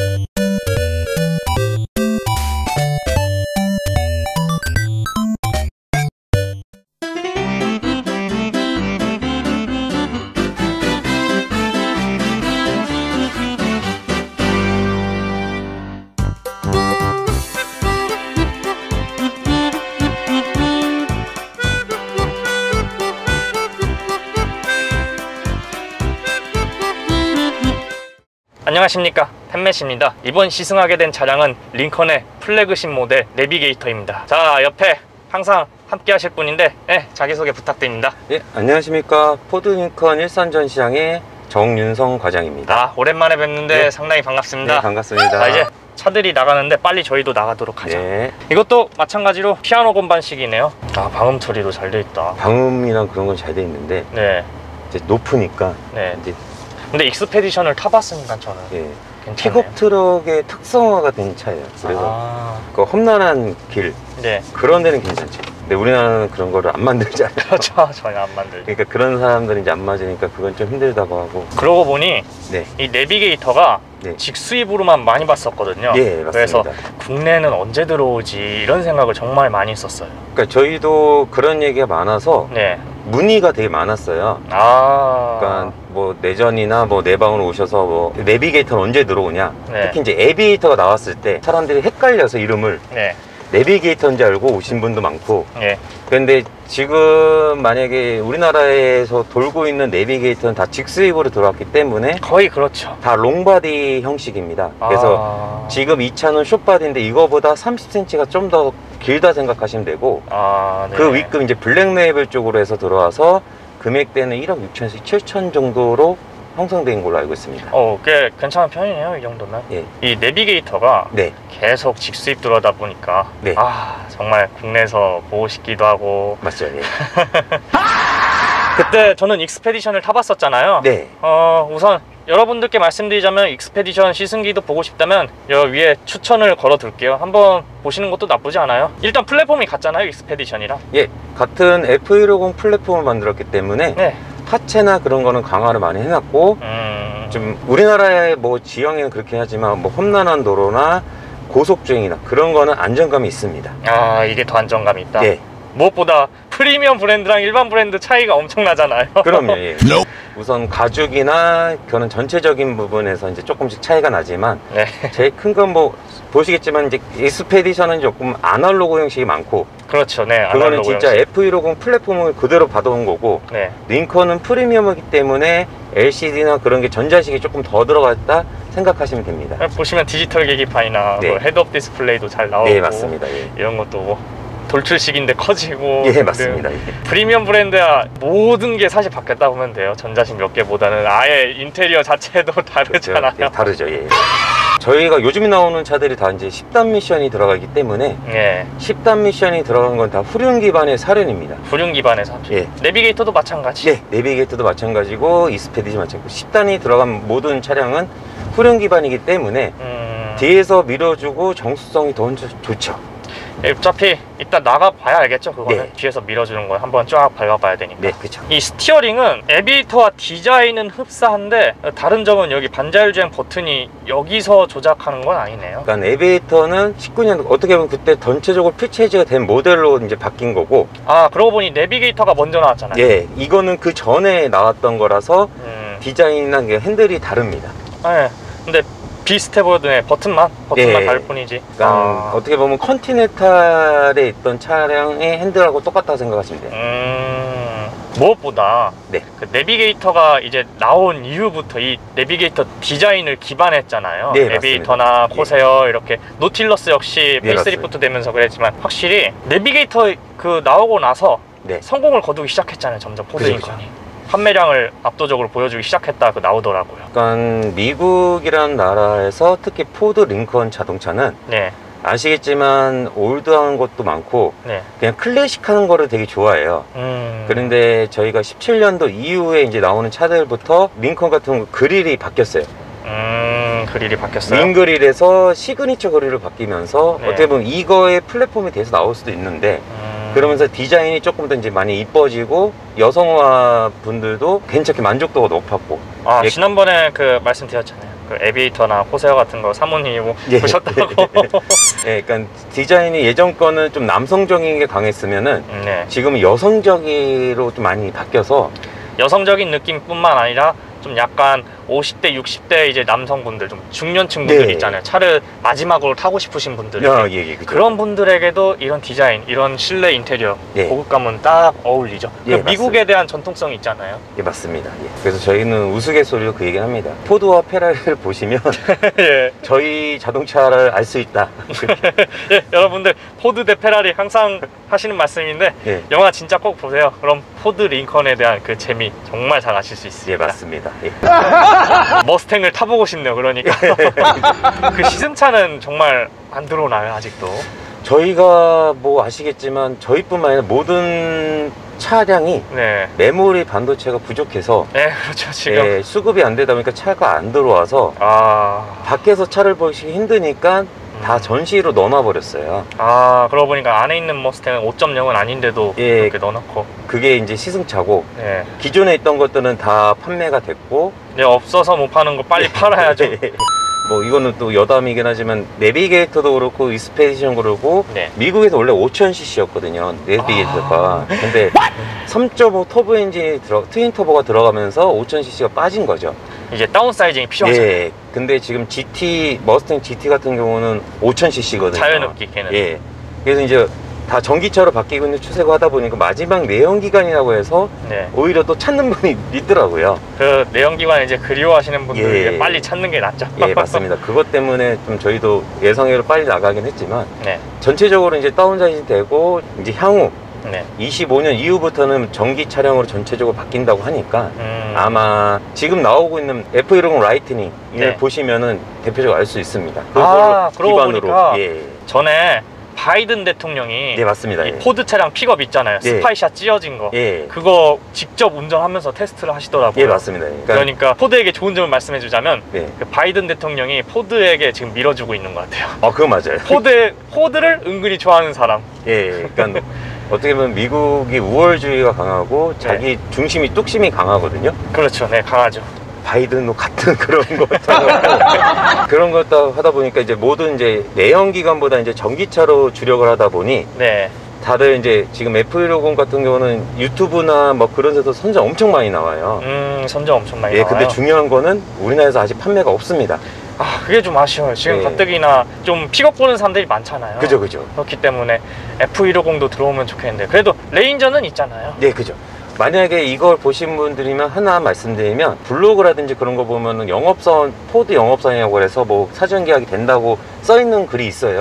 안녕하십니까, 팬맷입니다. 이번 시승하게 된 차량은 링컨의 플래그십 모델 내비게이터입니다. 자, 옆에 항상 함께 하실 분인데 자기소개 부탁드립니다. 예, 안녕하십니까, 포드 링컨 일산 전시장의 정윤성 과장입니다. 오랜만에 뵙는데 상당히 반갑습니다. 네, 반갑습니다. 자, 이제 차들이 나가는데 빨리 저희도 나가도록 하죠. 네. 이것도 마찬가지로 피아노 건반식이네요. 방음 처리도 잘 돼 있다. 방음이랑 그런 건 잘 돼 있는데 이제 높으니까 이제 근데 익스페디션을 타봤으니까 저는 괜찮네요. 픽업 트럭의 특성화가 된 차예요. 그래서 그 험난한 길 그런 데는 괜찮죠. 근데 우리나라는 그런 거를 안 만들잖아요. 그렇죠, 전혀 안 만들죠. 그러니까 그런 사람들은 이제 안 맞으니까 그건 좀 힘들다고 하고. 그러고 보니 이 내비게이터가 직수입으로만 많이 봤었거든요. 맞습니다. 그래서 국내는 언제 들어오지 이런 생각을 정말 많이 했었어요. 그러니까 저희도 그런 얘기가 많아서 문의가 되게 많았어요. 그러니까 뭐 내전이나 뭐 내방으로 오셔서 뭐 내비게이터는 언제 들어오냐. 특히 이제 에비에이터가 나왔을 때 사람들이 헷갈려서 이름을 내비게이터인지 알고 오신 분도 많고. 그런데 지금 만약에 우리나라에서 돌고 있는 내비게이터는 다 직수입으로 들어왔기 때문에 거의 그렇죠. 다 롱바디 형식입니다. 그래서 지금 이 차는 숏바디인데 이거보다 30cm가 좀 더 길다 생각하시면 되고 그 윗급 이제 블랙 레이블 쪽으로 해서 들어와서 금액대는 1억 6천에서 7천 정도로 형성된 걸로 알고 있습니다. 꽤 괜찮은 편이네요, 이 정도면. 이 내비게이터가 계속 직수입 들어오다 보니까 정말 국내에서 보고 싶기도 하고. 맞죠. 그때 저는 익스페디션을 타봤었잖아요. 우선 여러분들께 말씀드리자면 익스페디션 시승기도 보고 싶다면 여기 위에 추천을 걸어 둘게요. 한번 보시는 것도 나쁘지 않아요. 일단 플랫폼이 같잖아요, 익스페디션이랑. 같은 F150 플랫폼을 만들었기 때문에 하체나 그런 거는 강화를 많이 해놨고 좀 우리나라의 뭐 지형에는 그렇게 하지만 뭐 험난한 도로나 고속주행이나 그런 거는 안정감이 있습니다. 이게 더 안정감이 있다. 무엇보다 프리미엄 브랜드랑 일반 브랜드 차이가 엄청나잖아요. 그럼요. 우선 가죽이나 그런 전체적인 부분에서 이제 조금씩 차이가 나지만 제일 큰 건 뭐 보시겠지만 이제 익스페디션은 조금 아날로그 형식이 많고. 그렇죠. 그거는 진짜 형식. F150 플랫폼을 그대로 받아온 거고 링컨은 프리미엄이기 때문에 LCD나 그런 게 전자식이 조금 더 들어갔다 생각하시면 됩니다. 보시면 디지털 계기판이나 뭐 헤드업 디스플레이도 잘 나오고. 맞습니다. 이런 것도 뭐 돌출식인데 커지고. 맞습니다. 프리미엄 브랜드야 모든 게 사실 바뀌었다 보면 돼요. 전자식 몇 개보다는 아예 인테리어 자체도 다르잖아요. 그렇죠. 다르죠. 저희가 요즘 나오는 차들이 다 이제 10단 미션이 들어가기 때문에 10단 미션이 들어간 건 다 후륜 기반의 사륜입니다. 후륜 기반의 사륜. 내비게이터도 마찬가지. 내비게이터도 마찬가지고 익스페디션 마찬가지고 10단이 들어간 모든 차량은 후륜 기반이기 때문에 뒤에서 밀어주고 정수성이 더 좋죠. 어차피 이따 나가봐야 알겠죠. 그거는 뒤에서 밀어주는 거 한번 쫙 밟아봐야 되니까. 그렇죠. 이 스티어링은 에비에이터와 디자인은 흡사한데 다른 점은 여기 반자율주행 버튼이 여기서 조작하는 건 아니네요. 그러니까 에비에이터는 19년 어떻게 보면 그때 전체적으로 퓨처헤이즈가 된 모델로 이제 바뀐 거고. 그러고 보니 내비게이터가 먼저 나왔잖아요. 이거는 그 전에 나왔던 거라서 디자인이나 핸들이 다릅니다. 근데 비슷해 보여도 버튼만 다를 뿐이지. 그러니까 어떻게 보면 컨티넨탈에 있던 차량의 핸들하고 똑같다고 생각하시면 돼요. 무엇보다 그 내비게이터가 이제 나온 이후부터 이 내비게이터 디자인을 기반했잖아요. 내비게이터나 코세어 이렇게 노틸러스 역시 페이스리프트 되면서 그랬지만 확실히 내비게이터 그 나오고 나서 성공을 거두기 시작했잖아요. 점점 포드 링컨이. 판매량을 압도적으로 보여주기 시작했다 나오더라고요. 그러니까 미국이라는 나라에서 특히 포드 링컨 자동차는 아시겠지만 올드한 것도 많고 그냥 클래식하는 거를 되게 좋아해요. 그런데 저희가 17년도 이후에 이제 나오는 차들부터 링컨 같은 거 그릴이 바뀌었어요. 그릴이 바뀌었어요? 윙 그릴에서 시그니처 그릴로 바뀌면서 어떻게 보면 이거의 플랫폼이 돼서 나올 수도 있는데 그러면서 디자인이 조금 더 이제 많이 이뻐지고 여성화 분들도 괜찮게 만족도가 높았고. 지난번에 그 말씀드렸잖아요. 그 에비에이터나 코세어 같은 거 사모님이 뭐 보셨다고. 네, 그러니까 디자인이 예전 거는 좀 남성적인 게 강했으면은 지금은 여성적으로 좀 많이 바뀌어서 여성적인 느낌뿐만 아니라 좀 약간 50대, 60대 이제 남성분들, 좀 중년층 분들 있잖아요. 차를 마지막으로 타고 싶으신 분들. 그런 분들에게도 이런 디자인, 이런 실내 인테리어, 고급감은 딱 어울리죠. 미국에 대한 전통성이 있잖아요. 예, 맞습니다. 그래서 저희는 우스갯소리로 그 얘기를 합니다. 포드와 페라리를 보시면 저희 자동차를 알 수 있다. 여러분들 포드 대 페라리 항상 하시는 말씀인데 영화 진짜 꼭 보세요. 그럼 포드 링컨에 대한 그 재미 정말 잘 아실 수 있습니다. 맞습니다. 머스탱을 타보고 싶네요. 그러니까 그 시승차는 정말 안 들어오나요 아직도? 저희가 뭐 아시겠지만 저희뿐만 아니라 모든 차량이 메모리 반도체가 부족해서 그렇죠. 지금 수급이 안 되다 보니까 차가 안 들어와서 밖에서 차를 보시기 힘드니까 다 전시로 넣어놔 버렸어요. 그러고 보니까 안에 있는 머스탱은 5.0은 아닌데도 이렇게 넣어놓고. 그게 이제 시승차고 기존에 있던 것들은 다 판매가 됐고 없어서 못 파는 거 빨리 팔아야죠. 뭐 이거는 또 여담이긴 하지만 내비게이터도 그렇고 익스페디션 그렇고 미국에서 원래 5000cc였거든요 내비게이터가. 근데 3.5 터보 엔진이 트윈 터보가 들어가면서 5000cc가 빠진 거죠. 이제 다운사이징이 필요하잖아요. 근데 지금 GT 머스탱 GT 같은 경우는 5000cc거든요. 자연흡기 걔는. 그래서 이제 다 전기차로 바뀌고 있는 추세고 하다 보니까 마지막 내연기관이라고 해서 오히려 또 찾는 분이 있더라고요. 그 내연기관 이제 그리워하시는 분들 빨리 찾는 게 낫죠. 맞습니다. 그것 때문에 좀 저희도 예상외로 빨리 나가긴 했지만 전체적으로 이제 다운사이징 되고 이제 향후 25년 이후부터는 전기 차량으로 전체적으로 바뀐다고 하니까 아마 지금 나오고 있는 F150 라이트닝을 보시면은 대표적으로 알 수 있습니다. 그러고 보니까 전에 바이든 대통령이 맞습니다. 이 포드 차량 픽업 있잖아요. 스파이샷 찢어진 거. 그거 직접 운전하면서 테스트를 하시더라고요. 맞습니다. 그러니까 포드에게 좋은 점을 말씀해 주자면 그 바이든 대통령이 포드에게 지금 밀어주고 있는 것 같아요. 그거 맞아요. 포드를 은근히 좋아하는 사람. 그러니까 어떻게 보면 미국이 우월주의가 강하고 자기 중심이 뚝심이 강하거든요. 그렇죠. 강하죠. 바이든 같은 그런 것도 그런 것도 하다 보니까 이제 모든 이제 내연기관보다 이제 전기차로 주력을 하다 보니 다들 이제 지금 F150 같은 경우는 유튜브나 뭐 그런 데서 선전 엄청 많이 나와요. 선전 엄청 많이 나와요. 근데 중요한 거는 우리나라에서 아직 판매가 없습니다. 그게 좀 아쉬워요. 지금 가뜩이나 좀 픽업 보는 사람들이 많잖아요. 그죠. 그렇기 때문에 F150도 들어오면 좋겠는데 그래도 레인저는 있잖아요. 그죠. 만약에 이걸 보신 분들이면 하나 말씀드리면 블로그라든지 그런 거 보면은 영업사원, 포드 영업사원이라고 해서 뭐 사전 계약이 된다고 써 있는 글이 있어요.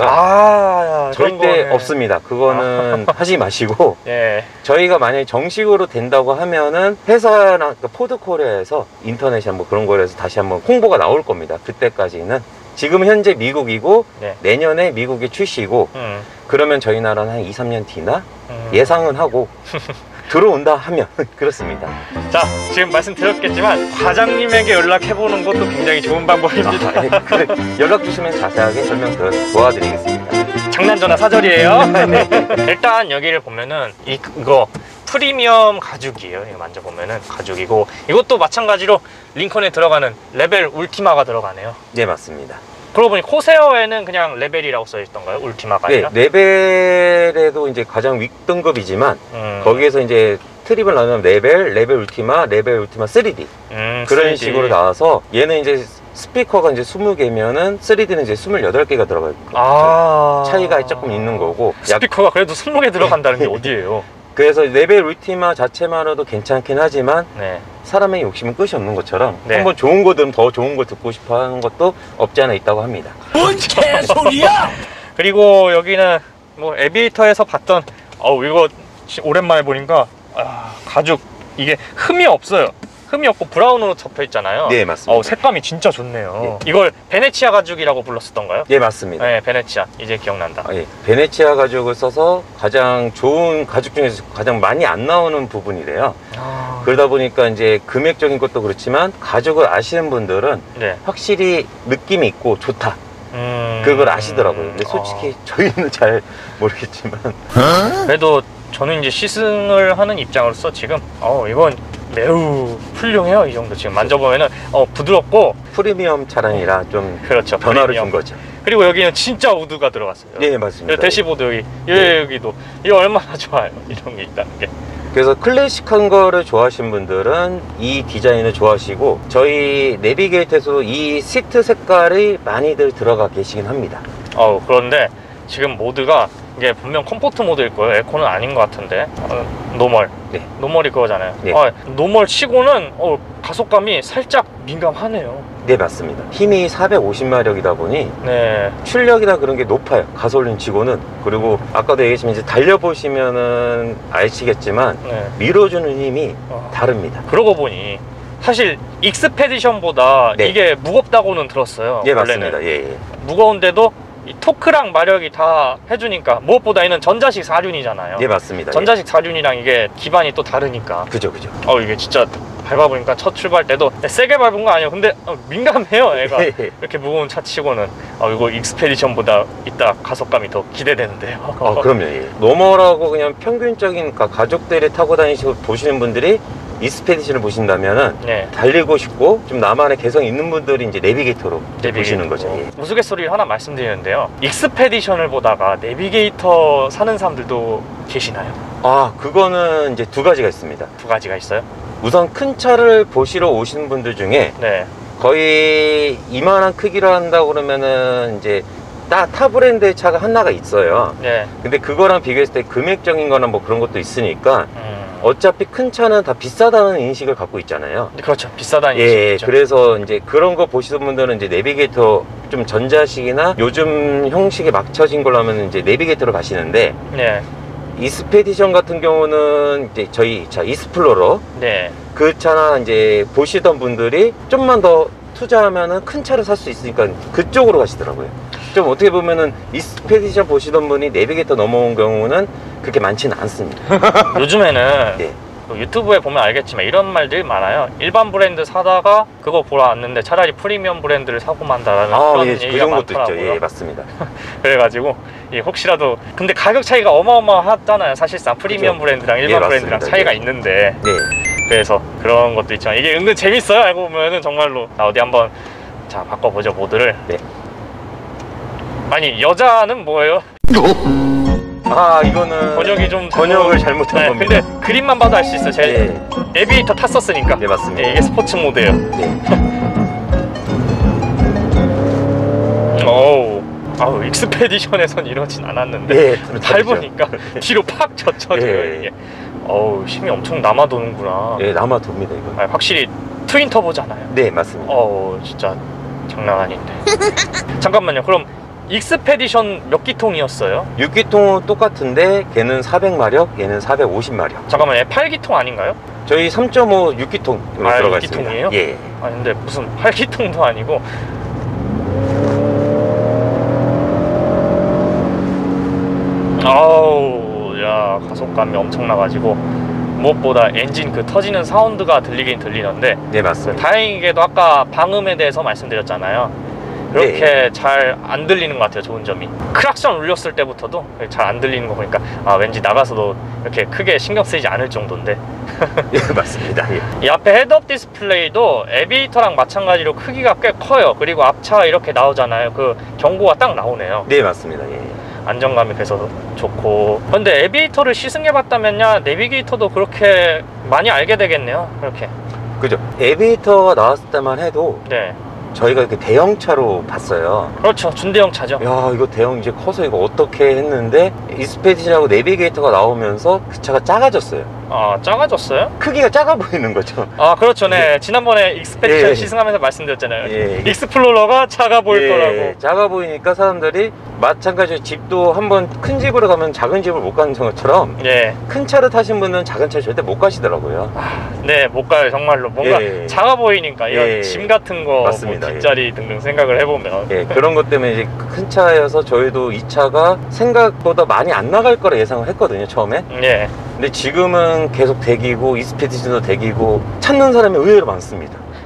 절대 없습니다. 그거는 하지 마시고 저희가 만약에 정식으로 된다고 하면은 회사나 그러니까 포드 코리아에서 인터넷이나 뭐 그런 거에서 다시 한번 홍보가 나올 겁니다. 그때까지는 지금 현재 미국이고 내년에 미국이 출시고 그러면 저희 나라는 한 2, 3년 뒤나 예상은 하고 들어온다 하면 그렇습니다. 자, 지금 말씀드렸겠지만 과장님에게 연락해보는 것도 굉장히 좋은 방법입니다. 그래, 연락 주시면 자세하게 설명 도와드리겠습니다. 장난전화 사절이에요. 일단 여기를 보면은 이거 프리미엄 가죽이에요. 이거 만져보면은 가죽이고 이것도 마찬가지로 링컨에 들어가는 레벨 울티마가 들어가네요. 맞습니다. 그러고 보니 코세어에는 그냥 레벨이라고 써있던가요? 울티마가 아니라? 레벨에도 이제 가장 윗등급이지만 거기에서 이제 트립을 나누면 레벨 울티마, 레벨 울티마 3D 그런 3D. 식으로 나와서 얘는 이제 스피커가 이제 20개면은 3D는 이제 28개가 들어가요. 차이가 조금 있는 거고 스피커가 그래도 20개 들어간다는 게 어디예요? 그래서 레벨 울티마 자체만으로도 괜찮긴 하지만 사람의 욕심은 끝이 없는 것처럼 한번 좋은 거 들으면 더 좋은 거 듣고 싶어 하는 것도 없지 않아 있다고 합니다. 뭔 개소리야! 그리고 여기는 뭐 에비에이터에서 봤던 이거 오랜만에 보니까 가죽 이게 흠이 없어요. 흠이 없고 브라운으로 접혀 있잖아요. 맞습니다. 색감이 진짜 좋네요. 이걸 베네치아 가죽이라고 불렀었던가요? 맞습니다. 베네치아. 이제 기억난다. 베네치아 가죽을 써서 가장 좋은 가죽 중에서 가장 많이 안 나오는 부분이래요. 그러다 보니까 이제 금액적인 것도 그렇지만 가죽을 아시는 분들은 확실히 느낌이 있고 좋다. 그걸 아시더라고요. 근데 솔직히 저희는 잘 모르겠지만 그래도 저는 이제 시승을 하는 입장으로서 지금 이건 매우 훌륭해요. 이 정도 지금 만져보면은 부드럽고 프리미엄 차량이라 좀 그렇죠. 변화를 프리미엄. 준 거죠. 그리고 여기는 진짜 우드가 들어갔어요. 네, 맞습니다. 대시보드 여기도 이게 얼마나 좋아요. 이런 게 있다는 게. 그래서 클래식한 거를 좋아하시는 분들은 이 디자인을 좋아하시고, 저희 내비게이터에서 이 시트 색깔이 많이들 들어가 계시긴 합니다. 그런데 지금 모드가 이게 분명 컴포트 모드일 거예요. 에코는 아닌 것 같은데. 노멀. 네. 노멀이 그거잖아요. 네. 노멀 치고는 가속감이 살짝 민감하네요. 네, 맞습니다. 힘이 450마력이다 보니 네. 출력이나 그런 게 높아요. 가솔린 치고는. 그리고 아까도 얘기했지만 이제 달려보시면은 아시겠지만 네. 밀어주는 힘이 다릅니다. 그러고 보니 사실 익스페디션보다 네. 이게 무겁다고는 들었어요. 네, 원래는. 맞습니다. 예. 무거운데도 이 토크랑 마력이 다 해주니까, 무엇보다 얘는 전자식 4륜이잖아요. 네, 맞습니다. 전자식 4륜이랑 이게 기반이 또 다르니까. 그죠. 이게 진짜 밟아보니까 첫 출발 때도 세게 밟은 거 아니에요. 근데 민감해요, 얘가. 이렇게 무거운 차 치고는. 이거 익스페디션보다 이따 가속감이 더 기대되는데요. 그럼요. 예. 노멀하고 그냥 평균적인 가족들이 타고 다니시고 보시는 분들이 익스페디션을 보신다면은 네. 달리고 싶고 좀 나만의 개성이 있는 분들이 이제 내비게이터로 보시는 거죠. 예. 우스갯소리 하나 말씀드리는데요. 익스페디션을 보다가 내비게이터 사는 사람들도 계시나요? 그거는 이제 두 가지가 있습니다. 두 가지가 있어요? 우선 큰 차를 보시러 오시는 분들 중에 네. 거의 이만한 크기로 한다고 그러면은 이제 타 브랜드의 차가 하나가 있어요. 네. 근데 그거랑 비교했을 때 금액적인 거나 뭐 그런 것도 있으니까 어차피 큰 차는 다 비싸다는 인식을 갖고 있잖아요. 그렇죠. 비싸다는 인식이죠. 인식이죠. 그래서 이제 그런 거 보시는 분들은 이제 내비게이터 좀 전자식이나 요즘 형식에 맞춰진 걸로 하면 이제 내비게이터로 가시는데, 네. 익스페디션 같은 경우는 이제 저희 차 이스플로러, 네. 그 차나 이제 보시던 분들이 좀만 더 투자하면은 큰 차를 살 수 있으니까 그쪽으로 가시더라고요. 좀 어떻게 보면은 익스페디션 보시던 분이 내비게이터 넘어온 경우는 그렇게 많지는 않습니다. 요즘에는 네. 유튜브에 보면 알겠지만 이런 말들이 많아요. 일반 브랜드 사다가 그거 보러 왔는데 차라리 프리미엄 브랜드를 사고 만다라는 그런 예, 얘기가 그 것도 많더라고요. 있죠. 예, 맞습니다. 그래가지고 혹시라도, 근데 가격 차이가 어마어마하잖아요. 사실상 프리미엄 그죠. 브랜드랑 일반 예, 브랜드랑 맞습니다. 차이가 예. 있는데, 네. 그래서 그런 것도 있지만 이게 은근 재밌어요. 알고 보면은 정말로. 어디 한번 바꿔보죠, 모드를. 네. 아니, 여자는 뭐예요? 이거는 번역이 좀 번역을 잘못한 겁니다. 근데 그림만 봐도 알 수 있어요. 제 내비게이터 탔었으니까. 네, 맞습니다. 이게 스포츠 모드예요. 네. 익스페디션에선 이러진 않았는데. 네, 밟으니까 뒤로 팍 젖혀져요. 이게. 힘이 엄청 남아 도는구나. 예, 남아 돕니다, 이거. 확실히 트윈 터보잖아요. 네, 맞습니다. 진짜 장난 아닌데. 잠깐만요. 그럼 익스페디션 몇 기통이었어요? 6기통은 똑같은데 걔는 400마력, 얘는 450마력. 잠깐만요. 8기통 아닌가요? 저희 3.5 6기통으로 들어가 있습니다. 6기통이에요? 예. 근데 무슨 8기통도 아니고. 야, 가속감이 엄청나가지고 무엇보다 엔진 터지는 사운드가 들리긴 들리는데. 네, 맞습니다. 다행히게도 아까 방음에 대해서 말씀드렸잖아요. 그렇게 잘 안 들리는 것 같아요. 좋은 점이. 크락션 울렸을 때부터도 잘 안 들리는 거 보니까 왠지 나가서도 이렇게 크게 신경 쓰이지 않을 정도인데. 예, 맞습니다. 예. 이 앞에 헤드업 디스플레이도 에비에이터랑 마찬가지로 크기가 꽤 커요. 그리고 앞차 이렇게 나오잖아요. 그 경고가 딱 나오네요. 네, 맞습니다. 예. 안정감이 그래서 좋고. 근데 에비에이터를 시승해 봤다면야 내비게이터도 그렇게 많이 알게 되겠네요. 그렇게. 그죠. 에비에이터가 나왔을 때만 해도 네. 저희가 이렇게 대형차로 봤어요. 그렇죠. 준대형 차죠. 야, 이거 대형 이제 커서 이거 어떻게 했는데 익스페디션하고 내비게이터가 나오면서 그 차가 작아졌어요. 작아졌어요? 크기가 작아 보이는 거죠. 그렇죠. 네. 지난번에 익스페디션 시승하면서 말씀드렸잖아요. 익스플로러가 작아 보일 거라고. 작아 보이니까 사람들이 마찬가지로 집도 한번 큰 집으로 가면 작은 집을 못 가는 것처럼 큰 차를 타신 분은 작은 차를 절대 못 가시더라고요. 네, 못 가요. 정말로. 뭔가 작아 보이니까 이런 짐 같은 거, 맞습니다. 뒷자리 등등 생각을 해보면. 그런 것 때문에 이제 큰 차여서 저희도 이 차가 생각보다 많이 안 나갈 거라 예상을 했거든요, 처음에. 근데 지금은 계속 대기고 익스페디션도 대기고 찾는 사람이 의외로 많습니다.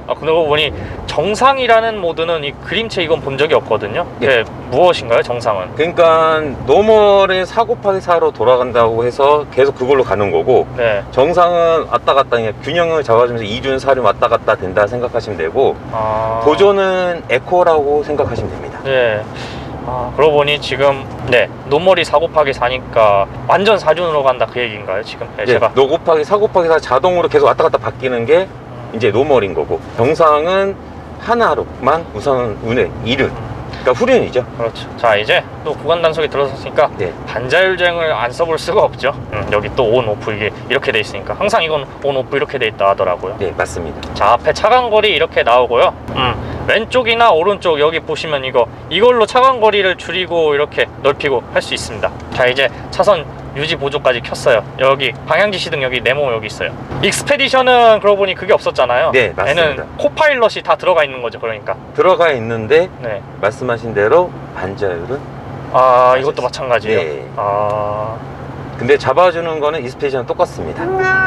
그러고 보니 정상이라는 모드는 이 그림체 이건 본 적이 없거든요. 네. 무엇인가요, 정상은? 그러니까 노멀의 4 곱하기 4로 돌아간다고 해서 계속 그걸로 가는 거고, 네. 정상은 왔다 갔다 그냥 균형을 잡아주면서 2준 4륜 왔다 갔다 된다 생각하시면 되고, 보조는 에코라고 생각하시면 됩니다. 네. 그러고 보니 지금 노멀이 4 곱하기 4니까 완전 4륜으로 간다 그 얘기인가요 지금? 제가 노 곱하기 4 곱하기 4 자동으로 계속 왔다 갔다 바뀌는 게 이제 노멀인 거고, 정상은 하나로만 우선 운행 2륜, 그러니까 후륜이죠. 그렇죠. 자, 이제 또 구간 단속이 들어섰으니까 반자율주행을 안 써볼 수가 없죠. 여기 또 온, 오프 이게 이렇게 돼 있으니까 항상 이건 온, 오프 이렇게 돼 있다 하더라고요. 네, 맞습니다. 자, 앞에 차간거리 이렇게 나오고요. 왼쪽이나 오른쪽 여기 보시면 이걸로 차간거리를 줄이고 이렇게 넓히고 할 수 있습니다. 자, 이제 차선 유지 보조까지 켰어요. 여기 방향지시등 여기 네모 여기 있어요. 익스페디션은 그러고 보니 그게 없었잖아요. 네, 맞습니다. 얘는 코파일럿이 다 들어가 있는 거죠. 그러니까 들어가 있는데 말씀하신 대로 반자율은 이것도 마찬가지예요. 네. 근데 잡아주는 거는 익스페디션은 똑같습니다.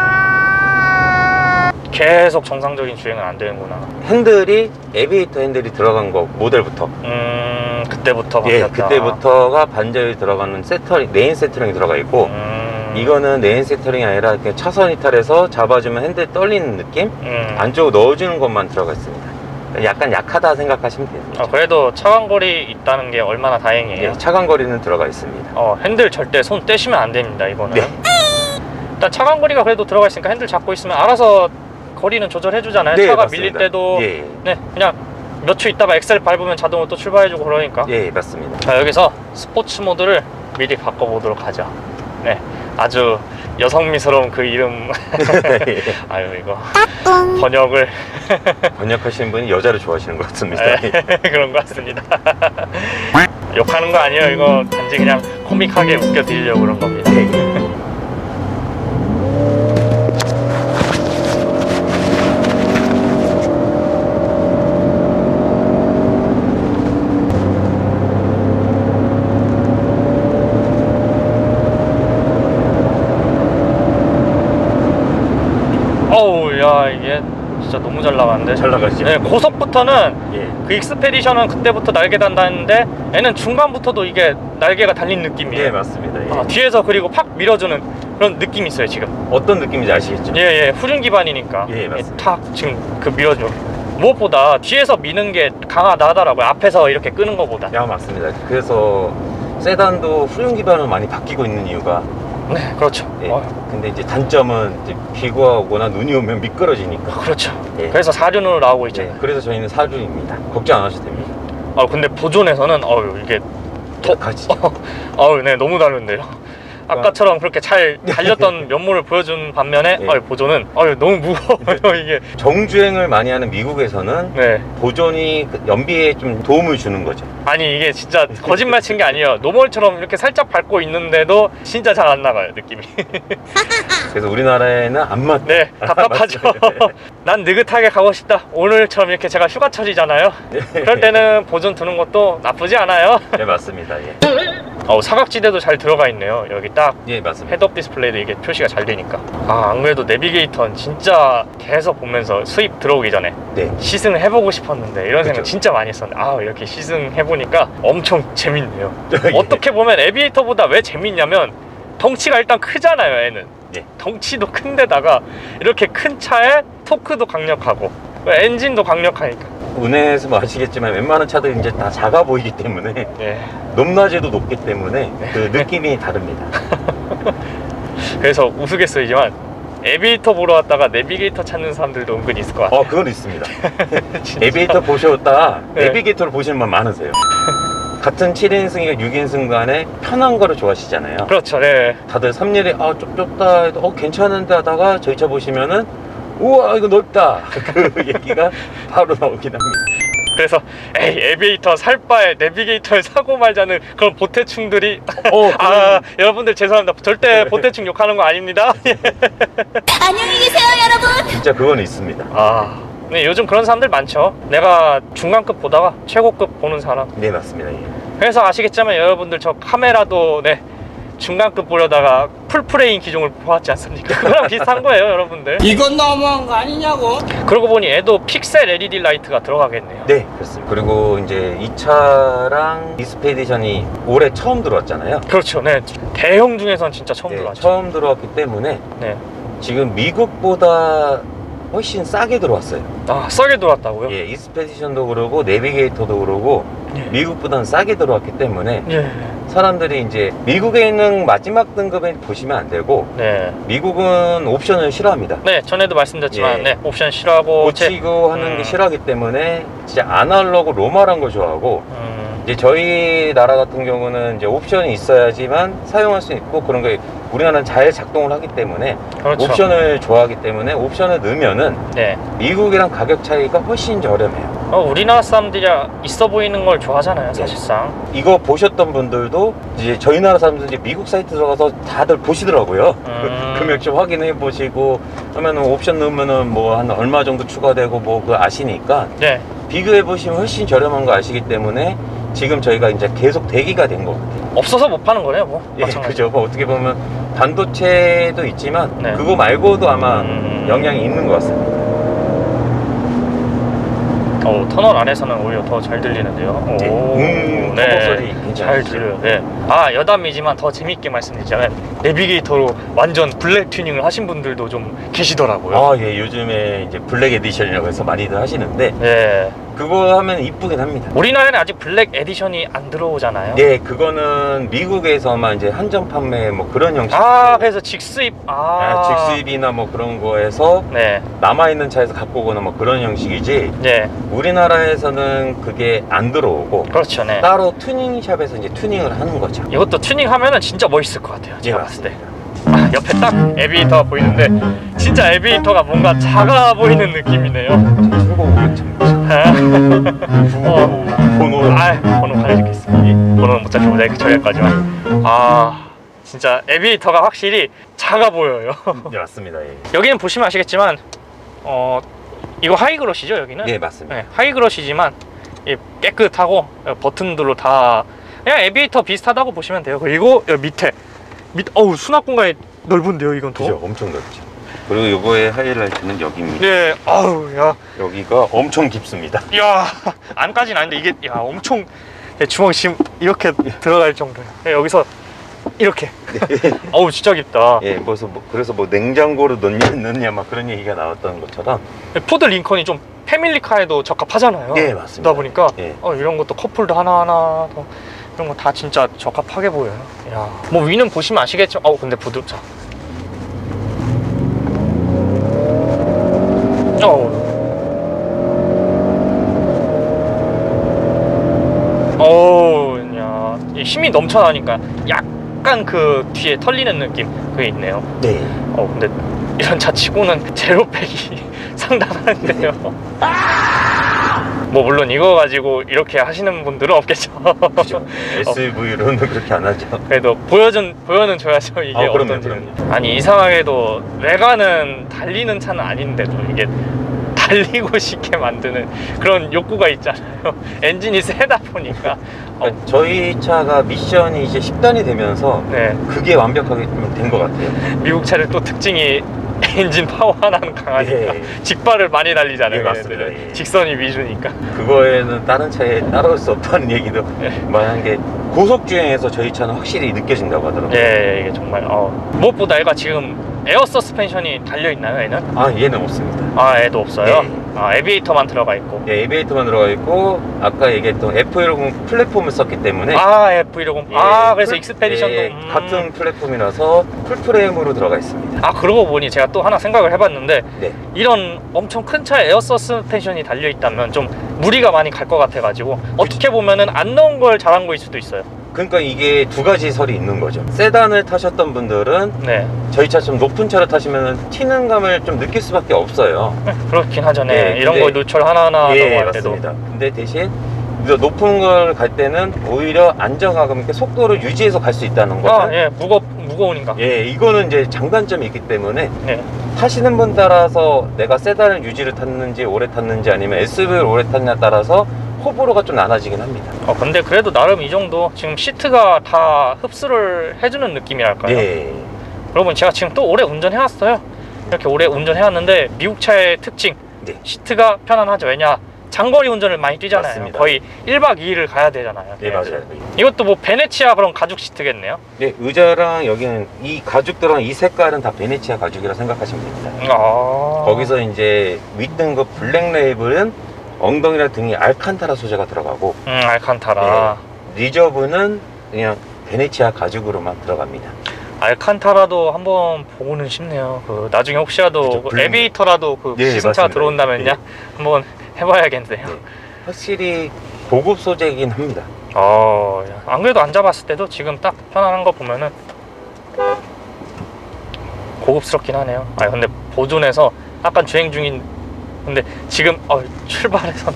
계속 정상적인 주행은 안 되는구나. 핸들이 에비에이터 핸들이 들어간 거 모델부터 그때부터 바뀌었다. 그때부터가 반자율이 들어가는 세터링, 네인 세터링이 들어가 있고, 이거는 네인 세터링이 아니라 그냥 차선 이탈해서 잡아주면 핸들 떨리는 느낌? 안쪽으로 넣어주는 것만 들어가 있습니다. 약간 약하다 생각하시면 돼요. 그래도 차간거리 있다는 게 얼마나 다행이에요. 차간거리는 들어가 있습니다. 핸들 절대 손 떼시면 안 됩니다. 이거는 일단 차간거리가 그래도 들어가 있으니까 핸들 잡고 있으면 알아서 거리는 조절해 주잖아요. 차가 맞습니다. 밀릴 때도 그냥 몇 초 있다가 엑셀 밟으면 자동으로 또 출발해주고 그러니까. 맞습니다. 자, 여기서 스포츠 모드를 미리 바꿔보도록 하죠. 아주 여성미스러운 그 이름. 아유, 이거 번역을 번역하시는 분이 여자를 좋아하시는 것 같습니다. 그런 것 같습니다. 욕하는 거 아니에요. 이거 단지 그냥 코믹하게 웃겨드리려고 그런 겁니다. 이게 진짜 너무 잘 나가는데. 잘 나가시죠? 고속부터는 그 익스페디션은 그때부터 날개 단다는데 얘는 중간부터도 이게 날개가 달린 느낌이에요. 맞습니다. 뒤에서 그리고 팍 밀어주는 그런 느낌이 있어요. 지금 어떤 느낌인지 아시겠죠? 후륜 기반이니까 맞습니다. 탁 지금 그 밀어줘. 무엇보다 뒤에서 미는 게 강하다 하더라고요. 앞에서 이렇게 끄는 것보다. 맞습니다. 그래서 세단도 후륜 기반으로 많이 바뀌고 있는 이유가 그렇죠. 근데 이제 단점은 이제 비가 오거나 눈이 오면 미끄러지니까. 그렇죠. 그래서 4륜으로 나오고 있잖아요. 그래서 저희는 4륜입니다. 걱정 안 하셔도 됩니다. 근데 보존에서는 이게 더 가지. 너무 다른데요. 아까처럼 그렇게 잘 달렸던 면모를 보여준 반면에 보존은 너무 무거워요. 이게 정주행을 많이 하는 미국에서는 보존이 연비에 좀 도움을 주는 거죠. 아니, 이게 진짜 거짓말 친 게 아니에요. 노멀처럼 이렇게 살짝 밟고 있는데도 진짜 잘 안 나가요, 느낌이. 그래서 우리나라에는 안 맞다. 답답하죠. 난 느긋하게 가고 싶다. 오늘처럼 이렇게 제가 휴가철이잖아요. 그럴 때는 보존 두는 것도 나쁘지 않아요. 맞습니다. 사각지대도 잘 들어가 있네요. 여기 딱 맞습니다. 헤드업 디스플레이도 이게 표시가 잘 되니까. 안 그래도 내비게이터는 진짜 계속 보면서 수입 들어오기 전에 시승을 해보고 싶었는데 이런 생각 진짜 많이 했었는데 이렇게 시승해보니까 엄청 재밌네요. 어떻게 보면 에비에이터보다 왜 재밌냐면 덩치가 일단 크잖아요. 얘는 덩치도 큰데다가 이렇게 큰 차에 토크도 강력하고 엔진도 강력하니까. 운행해서 뭐 아시겠지만 웬만한 차들이 이제 다 작아 보이기 때문에 높낮이도 높기 때문에 그 느낌이 다릅니다. 그래서 우스갯소리지만 에비에이터 보러 왔다가 내비게이터 찾는 사람들도 은근히 있을 것 같아요. 그건 있습니다. 에비에이터 보셨다가 내비게이터를 보시는 분 많으세요. 같은 7인승이가 6인승 간에 편한 거를 좋아하시잖아요. 그렇죠. 다들 3열이 좀 좁다 해도 괜찮은데 하다가 저희 차 보시면은 우와 이거 넓다 그 얘기가 바로 나오긴 합니다. 그래서 에비에이터 살 바에 내비게이터를 사고 말자는 그런 보태충들이 여러분들 죄송합니다. 절대 보태충 욕하는 거 아닙니다. 안녕히 계세요 여러분. 진짜 그건 있습니다. 네, 요즘 그런 사람들 많죠. 내가 중간급 보다가 최고급 보는 사람. 네, 맞습니다. 그래서 아시겠지만 여러분들 저 카메라도 중간급 보려다가 풀프레임 기종을 보았지 않습니까? 그거랑 비슷한 거예요, 여러분들. 이건 너무한 거 아니냐고. 그러고 보니 얘도 픽셀 LED 라이트가 들어가겠네요. 네, 그렇습니다. 그리고 이제 이 차랑 익스페디션이 올해 처음 들어왔잖아요. 그렇죠. 네, 대형 중에선 진짜 처음 들어왔죠. 처음 들어왔기 때문에 네. 지금 미국보다 훨씬 싸게 들어왔어요. 아, 싸게 들어왔다고요? 예, 익스페디션도 그러고 내비게이터도 그러고 미국보다는 싸게 들어왔기 때문에 사람들이 이제 미국에 있는 마지막 등급에 보시면 안 되고 미국은 옵션을 싫어합니다. 네, 전에도 말씀드렸지만 옵션 싫어하고 고치고 하는 게 싫어하기 때문에 진짜 아날로그 로멀한 거 좋아하고 이제 저희 나라 같은 경우는 이제 옵션이 있어야지만 사용할 수 있고 그런 게 우리나라는 잘 작동을 하기 때문에 그렇죠. 옵션을 좋아하기 때문에 옵션을 넣으면은 미국이랑 가격 차이가 훨씬 저렴해요. 우리나라 사람들이 있어 보이는 걸 좋아하잖아요, 사실상. 이거 보셨던 분들도 이제 저희 나라 사람들 이제 미국 사이트 들어가서 다들 보시더라고요. 금액 좀 확인해 보시고 하면은 옵션 넣으면은 뭐 한 얼마 정도 추가되고 뭐 그거 아시니까 비교해 보시면 훨씬 저렴한 거 아시기 때문에 지금 저희가 이제 계속 대기가 된 것 같아요. 없어서 못 파는 거네요, 뭐. 예, 그죠. 뭐 어떻게 보면 반도체도 있지만 그거 말고도 아마 영향이 있는 것 같습니다. 터널 안에서는 오히려 더 잘 들리는데요. 터널 소리 잘 들려요. 아, 여담이지만 더 재밌게 말씀드리자면 내비게이터로 완전 블랙 튜닝을 하신 분들도 좀 계시더라고요. 아, 예, 요즘에 이제 블랙 에디션이라고 해서 많이들 하시는데 그거 하면 이쁘긴 합니다. 우리나라에는 아직 블랙 에디션이 안 들어오잖아요. 네, 그거는 미국에서만 이제 한정 판매 뭐 그런 형식. 그래서 직수입. 직수입이나 뭐 그런 거에서 남아있는 차에서 갖고 오거나 뭐 그런 형식이지. 우리나라에서는 그게 안 들어오고. 그렇죠. 따로 튜닝샵에서 이제 튜닝을 하는 거죠. 이것도 튜닝하면은 진짜 멋있을 것 같아요. 제가 봤을 때. 옆에 딱 에비에이터가 보이는데 진짜 에비에이터가 뭔가 작아 보이는 느낌이네요. 최고 번호 가려주겠습니다. 번호는 못 잡히고 모자이크 처리할까지만. 진짜 에비에이터가 확실히 작아 보여요. 네, 맞습니다. 여기는 보시면 아시겠지만 이거 하이그로시죠, 여기는? 네, 맞습니다. 하이그로시지만 깨끗하고 버튼들로 다 그냥 에비에이터 비슷하다고 보시면 돼요. 그리고 여기 밑에 수납 공간이 넓은데요, 이건 더? 그죠, 엄청 넓죠. 그리고 요거의 하이라이트는 여기입니다. 여기가 엄청 깊습니다. 안까지는 아닌데 이게 엄청 주먹이 지금 이렇게 들어갈 정도예요. 여기서 이렇게. 진짜 깊다. 그래서 뭐 냉장고로 넣냐 막 그런 얘기가 나왔던 것처럼 포드 링컨이 좀 패밀리카에도 적합하잖아요. 네, 맞습니다. 그러다 보니까 이런 것도 커플도 하나하나 더 이런 거 다 진짜 적합하게 보여요. 뭐 위는 보시면 아시겠지만 근데 부드럽죠. 힘이 넘쳐나니까 약간 그 뒤에 털리는 느낌 그게 있네요. 근데 이런 차치고는 제로백이 상당한데요. 뭐 물론 이거 가지고 이렇게 하시는 분들은 없겠죠. 그죠. SUV로는 그렇게 안 하죠. 그래도 보여는 줘야죠, 이게 어떤지. 아니, 이상하게도 외관은 달리는 차는 아닌데도 이게 달리고 싶게 만드는 그런 욕구가 있잖아요. 엔진이 세다 보니까. 저희 차가 미션이 이제 10단이 되면서 그게 완벽하게 된 것 같아요. 미국 차를 또 특징이 엔진 파워 하나는 강하니까 직발을 많이 날리잖아요. 맞습니다. 직선이 위주니까. 그거에는 다른 차에 따라올 수 없다는 얘기도 만한 게 고속주행에서 저희 차는 확실히 느껴진다고 하더라고요. 이게 정말 무엇보다 얘가 지금 에어 서스펜션이 달려있나요, 얘는? 얘는 없습니다. 얘도 없어요? 에비에이터만 들어가 있고. 에비에이터만 들어가 있고 아까 얘기했던 F150 플랫폼을 썼기 때문에 F150 그래서 익스페디션도 같은 플랫폼이라서 풀프레임으로 들어가 있습니다. 그러고 보니 제가 또 하나 생각을 해봤는데 이런 엄청 큰 차에 에어 서스펜션이 달려있다면 좀 무리가 많이 갈 것 같아가지고 어떻게 보면은 안 넣은 걸 잘한 거일 수도 있어요. 그러니까 이게 두 가지 설이 있는 거죠. 세단을 타셨던 분들은 저희 차처럼 높은 차를 타시면 튀는 감을 좀 느낄 수밖에 없어요. 그렇긴 하죠. 이런 거 누철 하나하나 넘어갈 때도. 맞습니다. 근데 대신 높은 걸 갈 때는 오히려 안정하고 이렇게 속도를 유지해서 갈 수 있다는 거죠. 무거우니까. 이거는 이제 장단점이 있기 때문에 타시는 분 따라서 내가 세단을 유지를 탔는지 오래 탔는지 아니면 SUV를 오래 탔냐에 따라서 호불호가 좀 나눠지긴 합니다. 근데 그래도 나름 이 정도 지금 시트가 다 흡수를 해주는 느낌이랄까요? 네. 여러분 제가 지금 또 오래 운전해왔어요. 이렇게 오래 운전해왔는데 미국 차의 특징, 네. 시트가 편안하죠. 왜냐? 장거리 운전을 많이 뛰잖아요. 맞습니다. 거의 1박 2일을 가야 되잖아요. 네, 맞아요. 이것도 뭐 베네치아 그런 가죽 시트겠네요? 네, 의자랑 여기는 이 가죽들랑 이 색깔은 다 베네치아 가죽이라 생각하시면 됩니다. 거기서 이제 윗등급 블랙 레이블은 엉덩이랑 등이 알칸타라 소재가 들어가고 알칸타라. 네, 리저브는 그냥 베네치아 가죽으로만 들어갑니다. 알칸타라도 한번 보고는 싶네요. 나중에 혹시라도 그렇죠, 에비에이터라도 시승차가 들어온다면요. 네. 한번 해봐야겠네요. 네. 확실히 고급 소재이긴 합니다. 안 그래도 앉아봤을 때도 지금 딱 편안한 거 보면은 고급스럽긴 하네요. 근데 보존해서 약간 주행 중인, 근데 지금 출발해서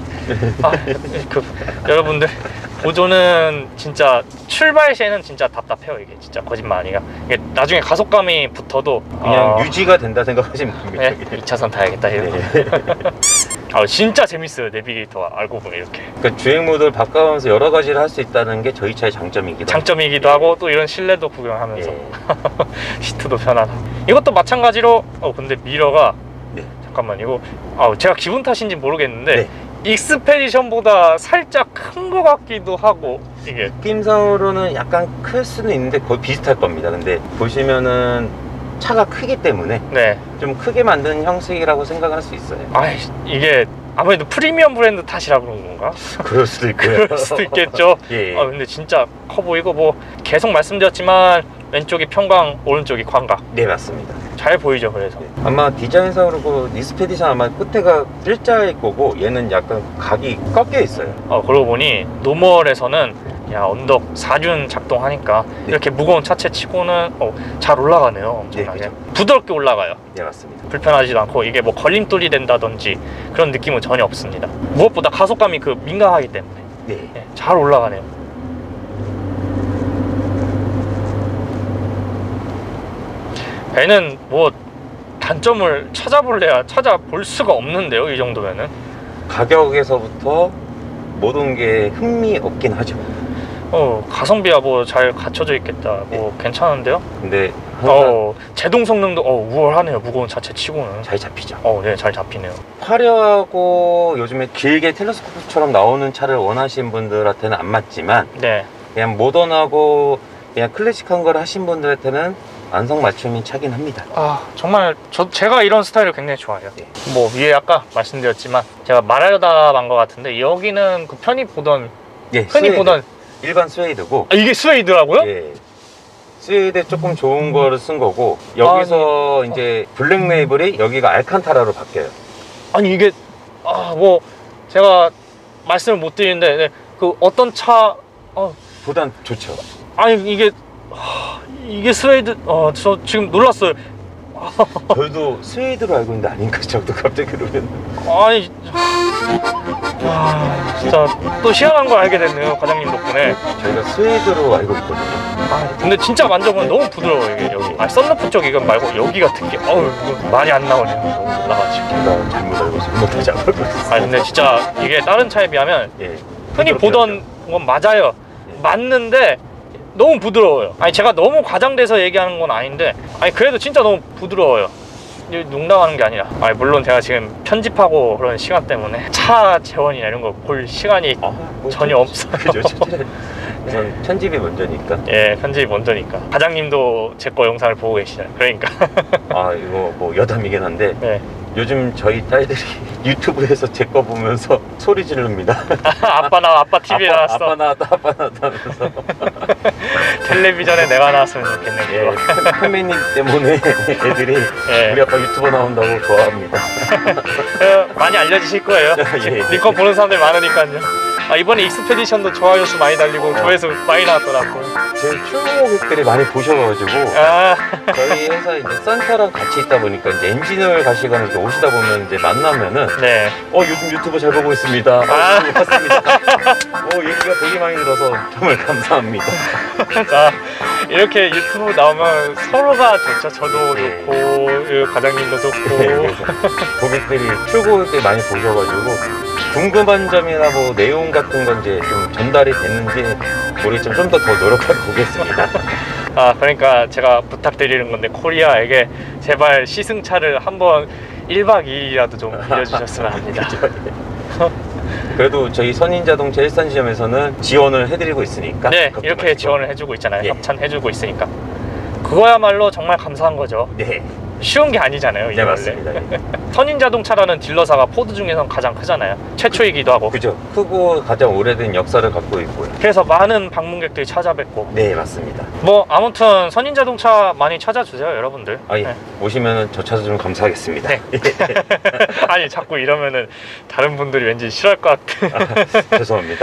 여러분들 보존은 진짜 출발 시에는 진짜 답답해요. 이게 진짜 거짓말 아니가. 이게 나중에 가속감이 붙어도 그냥 유지가 된다 생각하시면 됩니다. 네, 2차선 타야겠다 이런. 네. 진짜 재밌어요. 내비게이터가 알고 보면 이렇게. 그러니까 주행 모드를 바꿔가면서 여러 가지를 할 수 있다는 게 저희 차의 장점이기도 하고 또 이런 실내도 구경하면서 시트도 편하다. 이것도 마찬가지로 근데 미러가 잠깐만 이거 제가 기분 탓인지 모르겠는데 익스페디션보다 살짝 큰 것 같기도 하고, 이게 느낌상으로는 약간 클 수는 있는데 거의 비슷할 겁니다. 근데 보시면은 차가 크기 때문에 좀 크게 만든 형식이라고 생각할 수 있어요. 이게 아무래도 프리미엄 브랜드 탓이라 그런 건가? 그럴 수도 있고요. 그럴 수도 있겠죠. 근데 진짜 커 보이고, 뭐 계속 말씀드렸지만 왼쪽이 평광, 오른쪽이 광각. 네, 맞습니다. 잘 보이죠. 그래서 아마 디자인상으로 그 익스페디션 아마 끝에가 일자일 거고, 얘는 약간 각이 꺾여 있어요. 그러고 보니 노멀에서는 언덕 4륜 작동하니까 이렇게 무거운 차체 치고는 잘 올라가네요. 엄청나게. 그렇죠. 부드럽게 올라가요. 네, 맞습니다. 불편하지도 않고 이게 뭐 걸림돌이 된다든지 그런 느낌은 전혀 없습니다. 무엇보다 가속감이 민감하기 때문에 잘 올라가네요. 배는 뭐 단점을 찾아볼래야 찾아볼 수가 없는데요. 이 정도면은 가격에서부터 모든 게 흥미없긴 하죠. 가성비야 뭐 잘 갖춰져 있겠다. 뭐 괜찮은데요? 근데 제동 성능도 우월하네요. 무거운 자체 치고는 잘 잡히죠. 네, 잘 잡히네요. 화려하고 요즘에 길게 텔레스코프처럼 나오는 차를 원하시는 분들한테는 안 맞지만 그냥 모던하고 그냥 클래식한 걸 하신 분들한테는 안성맞춤인 차긴 합니다. 정말 제가 이런 스타일을 굉장히 좋아해요. 뭐 위에 아까 말씀드렸지만 제가 말하려다 만 것 같은데, 여기는 흔히 보던 일반 스웨이드고, 이게 스웨이드라고요? 스웨이드 조금 좋은 거를 쓴 거고, 여기서 이제 블랙 레이블이 여기가 알칸타라로 바뀌어요. 이게 뭐 제가 말씀을 못 드리는데 어떤 차 보단 좋죠. 이게 스웨이드, 저 지금 놀랐어요. 저희도 스웨이드로 알고 있는데 아닌가 저도 갑자기 그러면. 진짜 또 희한한 걸 알게 됐네요. 과장님 덕분에. 저희가 스웨이드로 알고 있거든요. 근데 진짜 만져보면 너무 부드러워요. 이게 여기 썬루프 쪽 이건 말고 여기가 특이해. 많이 안 나오네요. 너무 올라가지고. 제가 잘못 알고 잘못하지 않고 있어요. 근데 진짜 이게 다른 차에 비하면 흔히 보던 건 맞아요. 맞는데 너무 부드러워요. 제가 너무 과장돼서 얘기하는 건 아닌데 그래도 진짜 너무 부드러워요. 농담하는 게 아니라 물론 제가 지금 편집하고 그런 시간 때문에 차 재원이나 이런 거 볼 시간이 전혀 없어요. 그죠. 우선 편집이 먼저니까. 편집이 먼저니까. 과장님도 제 거 영상을 보고 계시잖아요. 그러니까 이거 뭐 여담이긴 한데 요즘 저희 딸들이 유튜브에서 제 거 보면서 소리 지릅니다. 아빠 TV에 나왔어. 아빠 나왔다 하면서. 텔레비전에 내가 나왔으면 좋겠네. 선배님 때문에 애들이 우리 아빠 유튜버 나온다고 좋아합니다. 많이 알려주실 거예요. 니꺼 보는 사람들 많으니까요. 이번에 익스페디션도 좋아요 수 많이 달리고 조회수 많이 나왔더라고요. 제 출고객들이 많이 보셔가지고 저희 회사 이제 산타랑 같이 있다 보니까 이제 엔지니어 가시거나 이렇게 오시다 보면 이제 만나면은 요즘 유튜브 잘 보고 있습니다. 맞습니다. 얘기가 되게 많이 들어서 정말 감사합니다. 이렇게 유튜브 나오면 서로가 좋죠. 저도 좋고 과장님도 좋고. 고객들이 출고객들이 많이 보셔가지고 궁금한 점이나 뭐 내용 같은 건 이제 좀 전달이 됐는지 모르겠지만 좀 더 노력해 보겠습니다. 아, 그러니까 제가 부탁드리는 건데 코리아에게 제발 시승차를 한번 1박 2일이라도 좀 빌려주셨으면 합니다. 그래도 저희 선인자동차 일산지점에서는 지원을 해드리고 있으니까. 네, 이렇게 지원을 해주고 있잖아요. 예. 협찬해주고 있으니까. 그거야말로 정말 감사한 거죠. 네. 쉬운 게 아니잖아요. 네, 맞습니다. 네. 선인자동차라는 딜러사가 포드 중에서는 가장 크잖아요. 최초이기도 하고. 그죠. 크고 가장 오래된 역사를 갖고 있고요. 그래서 많은 방문객들이 찾아뵙고. 네, 맞습니다. 뭐 아무튼 선인자동차 많이 찾아주세요, 여러분들. 아, 예. 네. 오시면은 저 찾아주면 감사하겠습니다. 네. 아니 자꾸 이러면은 다른 분들이 왠지 싫어할 것 같아. 죄송합니다.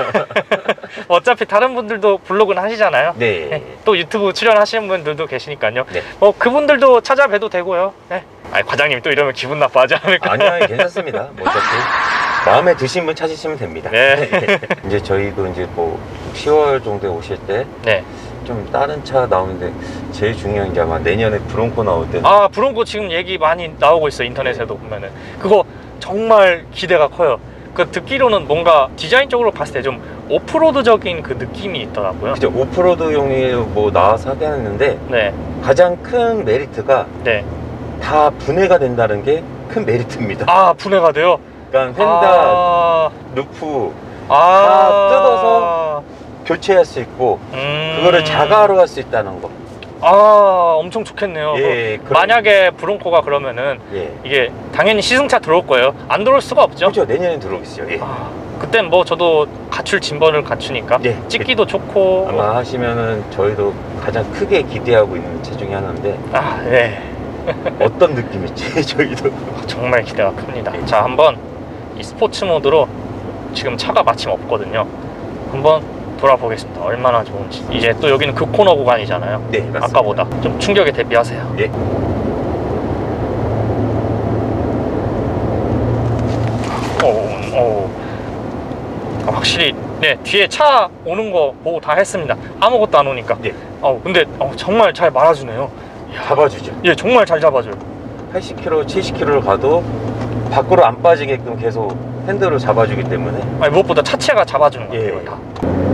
어차피 다른 분들도 블로그는 하시잖아요. 네. 네. 또 유튜브 출연하시는 분들도 계시니까요. 네. 그분들도 찾아뵈도 되고요. 네. 아니, 과장님 또 이러면 기분 나빠하지 않을까? 아니요, 괜찮습니다. 뭐 어차피 마음에 드신 분 찾으시면 됩니다. 네. 이제 저희도 이제 뭐 10월 정도에 오실 때 네. 좀 다른 차 나오는데 제일 중요한 게 아마 내년에 브론코 나올 때. 아, 브론코 지금 얘기 많이 나오고 있어요. 인터넷에도 보면은 그거 정말 기대가 커요. 그 듣기로는 뭔가 디자인적으로 봤을 때 좀 오프로드적인 그 느낌이 있더라고요. 그죠. 오프로드용이 뭐 나와서 하긴 했는데 네. 가장 큰 메리트가 네. 다 분해가 된다는 게 큰 메리트입니다. 아, 분해가 돼요? 그러니까 휀다, 루프 다 뜯어서 교체할 수 있고 그거를 자가로 할 수 있다는 거. 아, 엄청 좋겠네요. 예, 만약에 브론코가 그러면은 예. 이게 당연히 시승차 들어올 거예요. 안 들어올 수가 없죠. 그렇죠. 내년에 들어오겠어요. 예. 그땐 뭐 저도 갖출 진번을 갖추니까 예. 찍기도 좋고. 아마 하시면은 저희도 가장 크게 기대하고 있는 차 중에 하나인데. 아, 네. 어떤 느낌일지 저희도 정말 기대가 큽니다. 자, 한번 이 스포츠 모드로 지금 차가 마침 없거든요. 한번 돌아보겠습니다. 얼마나 좋은지. 이제 또 여기는 급코너 구간이잖아요. 네, 맞습니다. 아까보다 좀 충격에 대비하세요. 예. 확실히 네, 뒤에 차 오는 거 보고 다 했습니다. 아무것도 안 오니까. 예. 근데 정말 잘 말아주네요. 잡아주죠. 예, 정말 잘 잡아줘요. 80km, 70km를 가도 밖으로 안 빠지게끔 계속 핸들을 잡아주기 때문에. 아니, 무엇보다 차체가 잡아주는 거예요. 예. 다.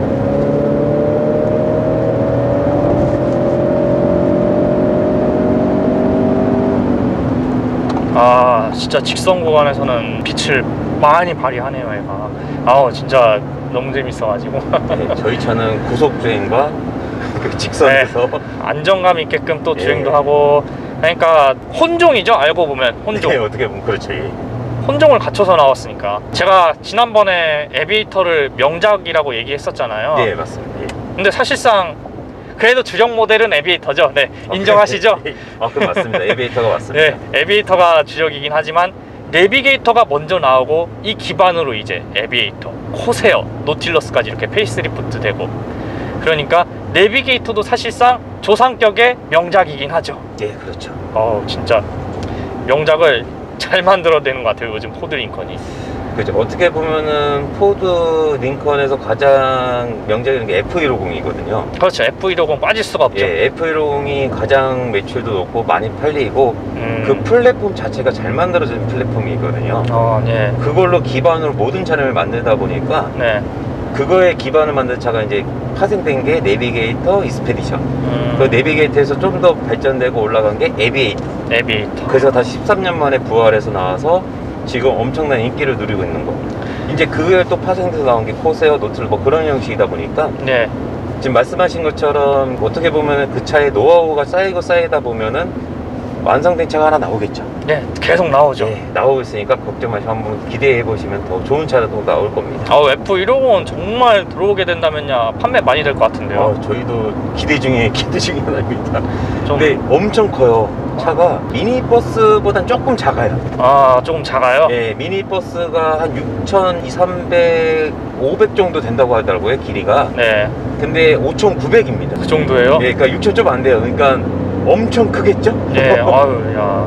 아, 진짜 직선 구간에서는 빛을 많이 발휘하네요, 얘가. 아우, 진짜 너무 재밌어가지고. 네, 저희 차는 고속주행과 그 직선에서 네, 안정감 있게끔 또 주행도 예. 하고. 그러니까 혼종이죠, 알고 보면. 혼종. 네, 어떻게 보면 그렇죠. 예. 혼종을 갖춰서 나왔으니까. 제가 지난번에 에비에이터를 명작이라고 얘기했었잖아요. 네, 맞습니다. 예. 근데 사실상 그래도 주력 모델은 에비에이터죠. 네, 인정하시죠? 그럼 맞습니다. 에비에이터가 맞습니다. 네, 에비에이터가 주력이긴 하지만 내비게이터가 먼저 나오고 이 기반으로 이제 에비에이터, 코세어, 노틸러스까지 이렇게 페이스리프트 되고. 그러니까 내비게이터도 사실상 조상격의 명작이긴 하죠. 네, 그렇죠. 진짜 명작을 잘 만들어내는 것 같아요, 요즘 포드 링컨이. 그죠. 어떻게 보면은 포드 링컨에서 가장 명작인 게 F150이거든요. 그렇죠. F150 빠질 수가 없죠. 예, F150이 가장 매출도 높고 많이 팔리고 그 플랫폼 자체가 잘 만들어진 플랫폼이거든요. 네. 그걸로 기반으로 모든 차량을 만들다 보니까 네. 그거에 기반을 만든 차가 이제 파생된 게 내비게이터, 익스페디션. 그 내비게이터에서 좀 더 발전되고 올라간 게 에비에이터. 그래서 다시 13년 만에 부활해서 나와서 지금 엄청난 인기를 누리고 있는 거. 이제 그거에 또 파생돼서 나온 게 코세어, 노틀 뭐 그런 형식이다 보니까 네. 지금 말씀하신 것처럼 어떻게 보면은 그 차의 노하우가 쌓이고 쌓이다 보면은 완성된 차가 하나 나오겠죠. 네, 계속 나오죠. 네, 나오고 있으니까 걱정 마시고 한번 기대해 보시면 더 좋은 차가 또 나올 겁니다. F150은 정말 들어오게 된다면야 판매 많이 될 것 같은데요. 저희도 기대 중에 하나입니다. 근데 엄청 커요. 차가 미니버스보단 조금 작아요. 조금 작아요? 네, 미니버스가 한 6,200, 500 정도 된다고 하더라고요, 길이가. 네. 근데 5,900입니다. 그 정도예요? 네, 그러니까 6천 좀 안 돼요. 그러니까 엄청 크겠죠? 네, 아유, 야.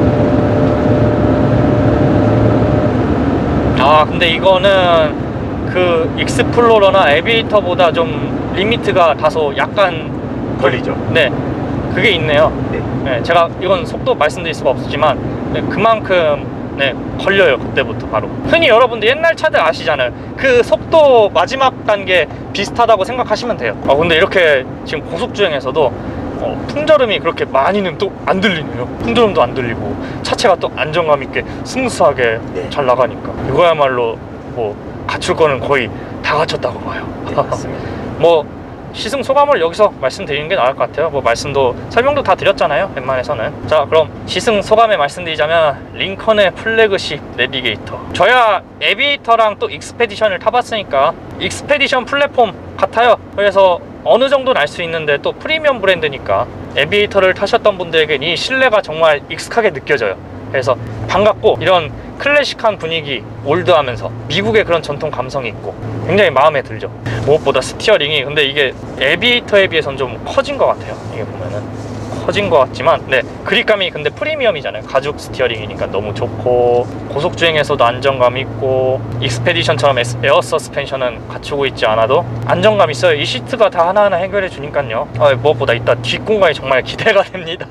근데 이거는 그 익스플로러나 에비에이터보다 좀 리미트가 다소 약간 걸리죠. 네, 그게 있네요. 네. 네, 제가 이건 속도 말씀드릴 수가 없지만 네, 그만큼 네, 걸려요. 그때부터 바로. 흔히 여러분들 옛날 차들 아시잖아요. 그 속도 마지막 단계 비슷하다고 생각하시면 돼요. 근데 이렇게 지금 고속주행에서도 풍절음이 그렇게 많이는 또 안 들리네요. 풍절음도 안 들리고 차체가 또 안정감 있게 스무스하게 네. 잘 나가니까 이거야말로 뭐 갖출 거는 거의 다 갖췄다고 봐요. 네, 맞습니다. 뭐 시승 소감을 여기서 말씀드리는 게 나을 것 같아요. 뭐 말씀도 설명도 다 드렸잖아요, 웬만해서는. 자, 그럼 시승 소감에 말씀드리자면 링컨의 플래그십 내비게이터, 저야 에비에이터랑 또 익스페디션을 타봤으니까 익스페디션 플랫폼 같아요. 그래서 어느 정도는 알 수 있는데 또 프리미엄 브랜드니까 에비에이터를 타셨던 분들에겐 이 실내가 정말 익숙하게 느껴져요. 그래서 반갑고 이런 클래식한 분위기, 올드하면서 미국의 그런 전통 감성이 있고 굉장히 마음에 들죠. 무엇보다 스티어링이 근데 이게 에비에이터에 비해서는 좀 커진 것 같아요. 이게 보면은 커진 것 같지만 네, 그립감이 근데 프리미엄이잖아요. 가죽 스티어링이니까 너무 좋고 고속주행에서도 안정감 있고 익스페디션처럼 에어 서스펜션은 갖추고 있지 않아도 안정감 있어요. 이 시트가 다 하나하나 해결해 주니까요. 무엇보다 이따 뒷공간이 정말 기대가 됩니다.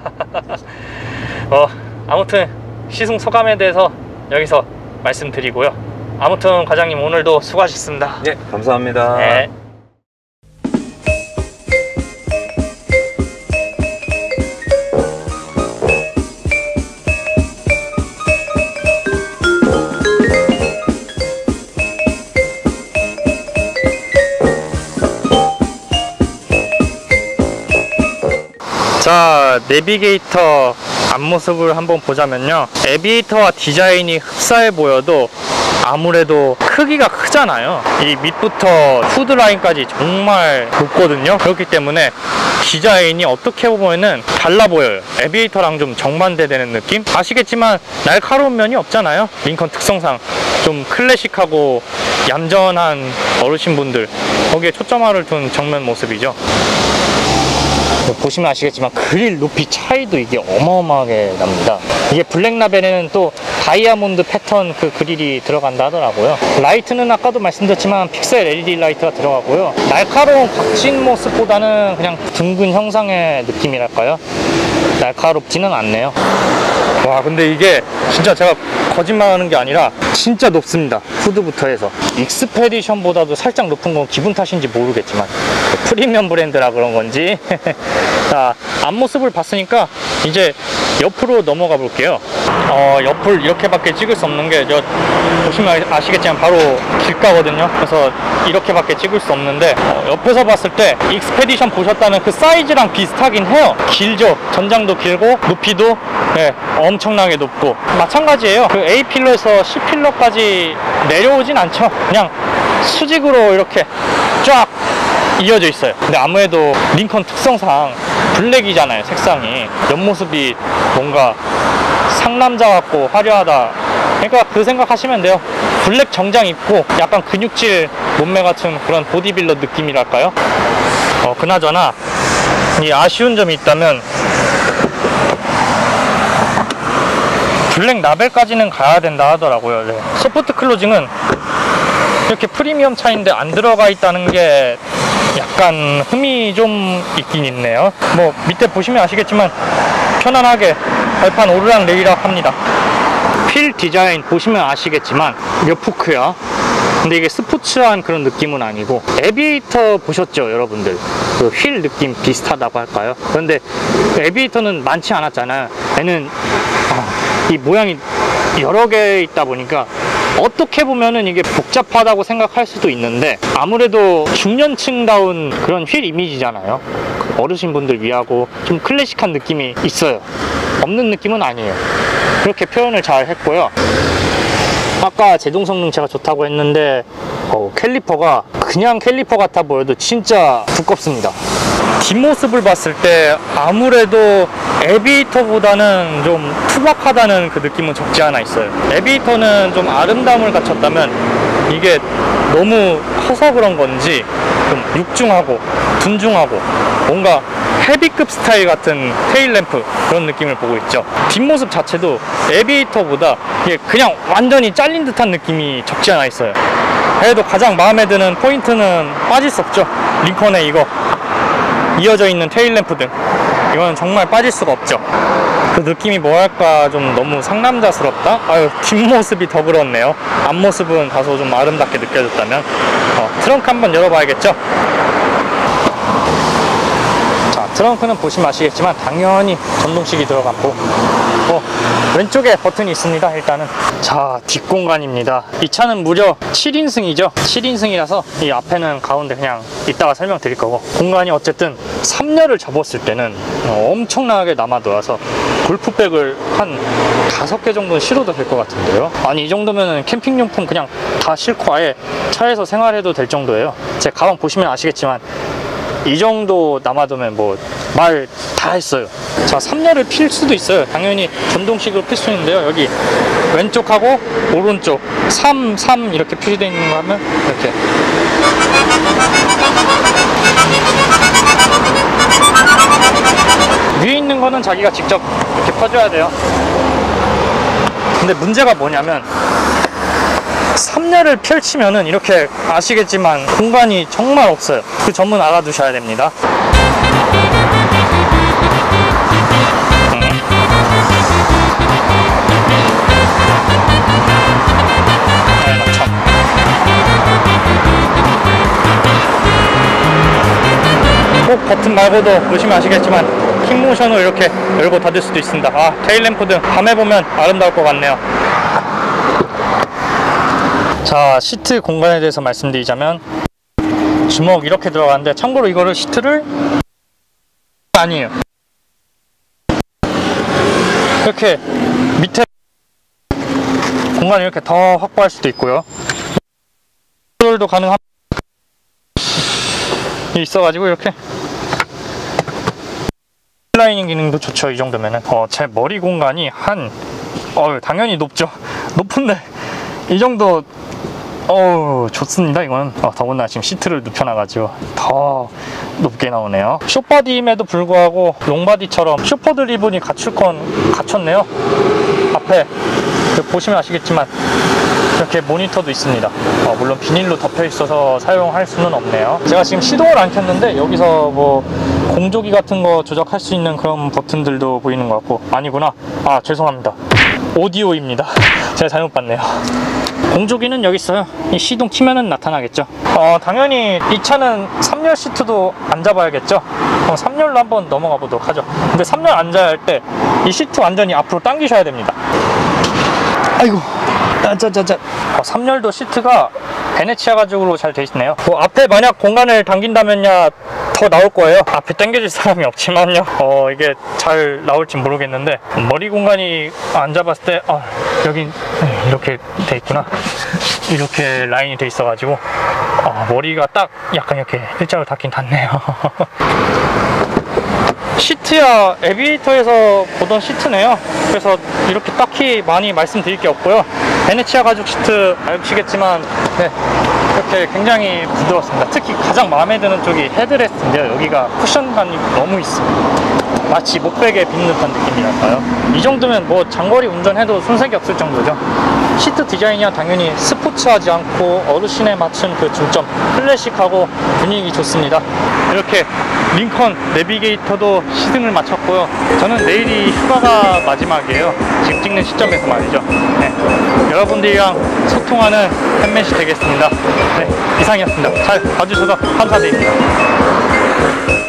아무튼 시승 소감에 대해서 여기서 말씀드리고요. 아무튼 과장님 오늘도 수고하셨습니다. 네, 감사합니다. 네. 자, 내비게이터 앞모습을 한번 보자면요, 에비에이터와 디자인이 흡사해 보여도 아무래도 크기가 크잖아요. 이 밑부터 후드라인까지 정말 높거든요. 그렇기 때문에 디자인이 어떻게 보면은 달라 보여요. 에비에이터랑 좀 정반대되는 느낌? 아시겠지만 날카로운 면이 없잖아요. 링컨 특성상 좀 클래식하고 얌전한 어르신분들, 거기에 초점화를 둔 정면 모습이죠. 보시면 아시겠지만 그릴 높이 차이도 이게 어마어마하게 납니다. 이게 블랙라벨에는 또 다이아몬드 패턴 그 그릴이 들어간다 하더라고요. 라이트는 아까도 말씀드렸지만 픽셀 LED 라이트가 들어가고요. 날카로운 각진 모습보다는 그냥 둥근 형상의 느낌이랄까요? 날카롭지는 않네요. 와, 근데 이게 진짜 제가 거짓말하는 게 아니라 진짜 높습니다. 후드부터 해서 익스페디션보다도 살짝 높은 건 기분 탓인지 모르겠지만 프리미엄 브랜드라 그런 건지. 자, 앞모습을 봤으니까 이제 옆으로 넘어가 볼게요. 옆을 이렇게밖에 찍을 수 없는 게, 저 보시면 아시겠지만 바로 길가거든요. 그래서 이렇게밖에 찍을 수 없는데 옆에서 봤을 때 익스페디션 보셨다는 그 사이즈랑 비슷하긴 해요. 길죠. 전장도 길고 높이도 네, 엄청나게 높고 마찬가지예요. 그 A필러에서 C필러까지 내려오진 않죠. 그냥 수직으로 이렇게 쫙 이어져 있어요. 근데 아무래도 링컨 특성상 블랙이잖아요. 색상이 옆모습이 뭔가 상남자 같고 화려하다, 그러니까 그 생각하시면 돼요. 블랙 정장 입고 약간 근육질 몸매 같은 그런 보디빌더 느낌이랄까요? 그나저나 이 아쉬운 점이 있다면 블랙 라벨까지는 가야 된다 하더라고요. 네. 소프트 클로징은 이렇게 프리미엄 차인데 안 들어가 있다는 게 약간 흠이 좀 있긴 있네요. 뭐 밑에 보시면 아시겠지만 편안하게 발판 오르락 내리락 합니다. 휠 디자인 보시면 아시겠지만 몇 포크야. 근데 이게 스포츠한 그런 느낌은 아니고, 에비에이터 보셨죠 여러분들? 그 휠 느낌 비슷하다고 할까요? 그런데 에비에이터는 많지 않았잖아요. 얘는 이 모양이 여러 개 있다 보니까 어떻게 보면은 이게 복잡하다고 생각할 수도 있는데, 아무래도 중년층다운 그런 휠 이미지잖아요. 어르신분들 위하고 좀 클래식한 느낌이 있어요. 없는 느낌은 아니에요. 그렇게 표현을 잘 했고요. 아까 제동 성능체가 좋다고 했는데 캘리퍼가 그냥 캘리퍼 같아 보여도 진짜 두껍습니다. 뒷모습을 봤을 때 아무래도 에비에이터보다는 좀 투박하다는 그 느낌은 적지 않아 있어요. 에비에이터는 좀 아름다움을 갖췄다면 이게 너무 커서 그런 건지 좀 육중하고 둔중하고 뭔가 헤비급 스타일 같은 테일램프 그런 느낌을 보고 있죠. 뒷모습 자체도 에비에이터보다 이게 그냥 완전히 잘린 듯한 느낌이 적지 않아 있어요. 그래도 가장 마음에 드는 포인트는 빠질 수 없죠. 링컨의 이거 이어져 있는 테일램프 등, 이거는 정말 빠질 수가 없죠. 그 느낌이 뭐랄까 좀 너무 상남자스럽다? 아유, 뒷모습이 더 그렇네요. 앞모습은 다소 좀 아름답게 느껴졌다면. 트렁크 한번 열어봐야겠죠. 자, 트렁크는 보시면 아시겠지만 당연히 전동식이 들어갔고, 왼쪽에 버튼이 있습니다. 일단은 자, 뒷공간입니다. 이 차는 무려 7인승이죠 7인승이라서 이 앞에는 가운데 그냥 이따가 설명드릴 거고, 공간이 어쨌든 3열을 접었을 때는 엄청나게 남아돌아서 골프백을 한 5개 정도는 실어도 될 것 같은데요. 아니, 이 정도면 캠핑용품 그냥 다 싣고 아예 차에서 생활해도 될 정도예요. 제 가방 보시면 아시겠지만 이 정도 남아두면 뭐 말 다 했어요. 자, 3열을 필 수도 있어요. 당연히 전동식으로 필 수 있는데요. 여기 왼쪽하고 오른쪽 3, 3 이렇게 표시되어 있는 거 하면 이렇게 위에 있는 거는 자기가 직접 이렇게 펴줘야 돼요. 근데 문제가 뭐냐면 3열을 펼치면은 이렇게 아시겠지만 공간이 정말 없어요. 그 점은 알아두셔야 됩니다. 꼭 버튼 말고도 보시면 아시겠지만 킥모션으로 이렇게 열고 닫을 수도 있습니다. 아, 테일램프 등 밤에 보면 아름다울 것 같네요. 자, 시트 공간에 대해서 말씀드리자면 주먹 이렇게 들어가는데, 참고로 이거를 시트를 아니에요. 이렇게 밑에 공간을 이렇게 더 확보할 수도 있고요. 조절도 가능한 있어가지고 이렇게 슬라이딩 기능도 좋죠. 이 정도면은 제 머리 공간이 한 당연히 높죠. 높은데 이 정도 좋습니다. 이거는 더군다나 지금 시트를 눕혀놔가지고 더 높게 나오네요. 숏바디임에도 불구하고 롱바디처럼 슈퍼드 리본이 갖출 건 갖췄네요. 앞에 보시면 아시겠지만 이렇게 모니터도 있습니다. 물론 비닐로 덮여 있어서 사용할 수는 없네요. 제가 지금 시동을 안 켰는데 여기서 뭐 공조기 같은 거 조작할 수 있는 그런 버튼들도 보이는 것 같고, 아니구나. 아, 죄송합니다. 오디오입니다. 제가 잘못 봤네요. 공조기는 여기 있어요. 이 시동 키면은 나타나겠죠. 당연히 이 차는 3열 시트도 안 잡아야겠죠. 3열로 한번 넘어가 보도록 하죠. 근데 3열 앉아야 할 때 이 시트 완전히 앞으로 당기셔야 됩니다. 아이고, 짜짜짜짜. 3열도 시트가 베네치아 가죽으로 잘 돼 있네요. 앞에 만약 공간을 당긴다면야 더 나올 거예요. 앞에 당겨질 사람이 없지만요. 이게 잘 나올지 모르겠는데, 머리 공간이 안 잡았을 때 여긴 이렇게 돼 있구나. 이렇게 라인이 돼 있어 가지고 머리가 딱 약간 이렇게 일자로 닿긴 닿네요. 시트야 에비에이터에서 보던 시트네요. 그래서 이렇게 딱히 많이 말씀드릴 게 없고요. 베네치아 가죽 시트 아시겠지만 이렇게 굉장히 부드럽습니다. 특히 가장 마음에 드는 쪽이 헤드레스트인데요. 여기가 쿠션감이 너무 있습니다. 마치 목베개 빗는 듯한 느낌이랄까요. 이 정도면 뭐 장거리 운전해도 손색이 없을 정도죠. 시트 디자인이야 당연히 스포츠하지 않고 어르신에 맞춘 그 중점, 클래식하고 분위기 좋습니다. 이렇게 링컨 내비게이터도 시승을 마쳤고요. 저는 내일이 휴가가 마지막이에요. 지금 찍는 시점에서 말이죠. 여러분들이랑 소통하는 팬맷이 되겠습니다. 이상이었습니다. 잘 봐주셔서 감사드립니다.